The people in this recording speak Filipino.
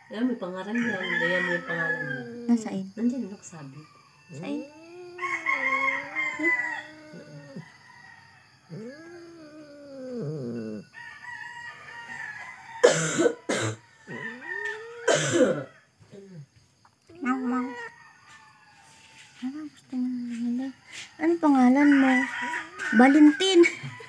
Ayan, may pangalan yan. Gaya mo yung pangalan mo. Nasaan? Nandiyan, nakasabi. Saan? Mama. Ano gusto mo nila? Ano pangalan mo? Valentin.